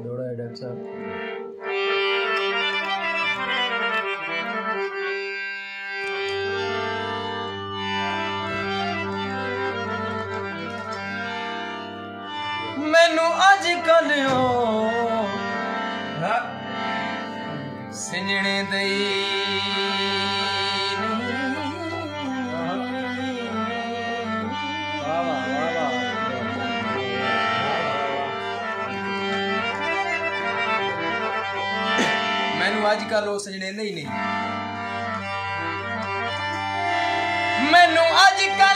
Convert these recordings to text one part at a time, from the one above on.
दौड़ा है डॉक्टर साहब। मैनू अज कल सिंजने दई मैनू अज कल सजने ही नहीं। मैनू अज कल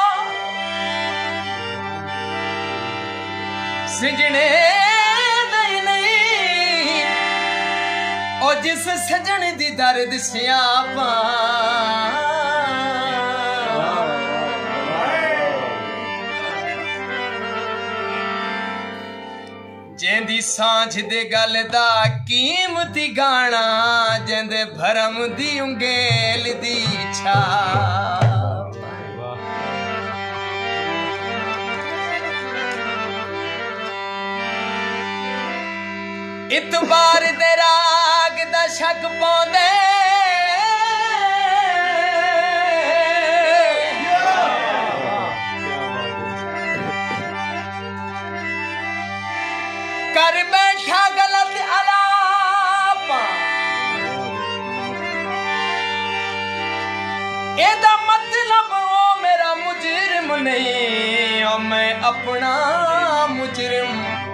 सजने दई नहीं। ओ जिस सजन दी दर्द सियापा जेंदी सांझ दे गल दा कीमती गाना जेंदे भरम दी उंगेल दी छाप। इतबार दे राग दा शक पाउंदे कर बैठा गलत अलापा। एदा मतलब ओ मेरा मुजरिम नहीं, ओ मैं अपना मुजरिम।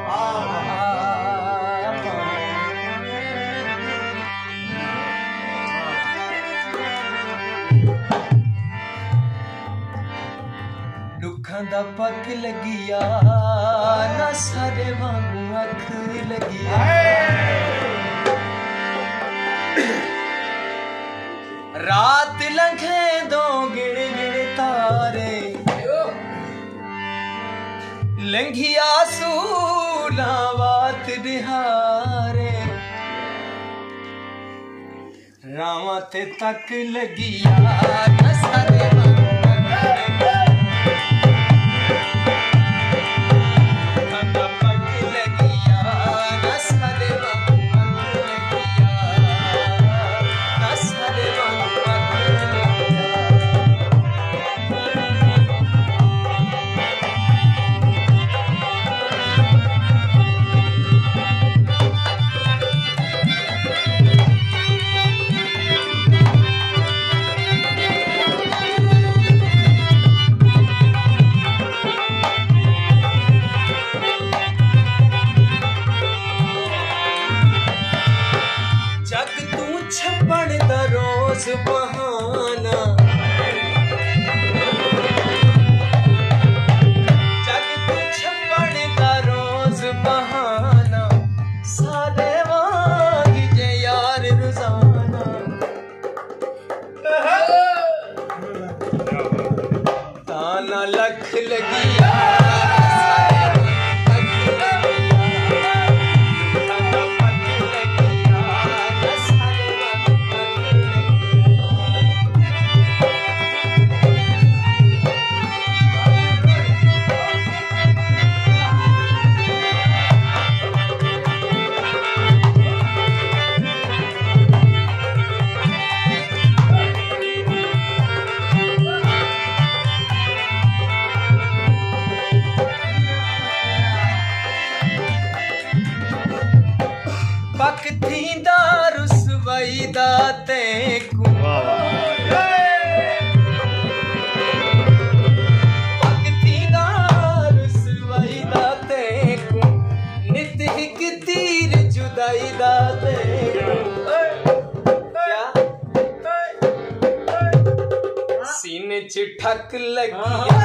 दुखां दा पक लगिया ना सारे वांगू अख लगिया। रात लंघे दो गिड़ गिड़ तारे लंघिया सूलावात बिहारे। रावां ते तक लगिया ना सारे बहाना। जग तू छप्पड़ दा रोज बहाना सारे वांग जे यार रोजाना। ताना लख लगिया पकती दा रुसवाई दा ते पकती दा रुसवाई दा ते नित हिक तीर जुदाई दा ते। सीने च ठक लगी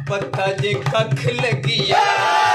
पत्ता जे कख लगिया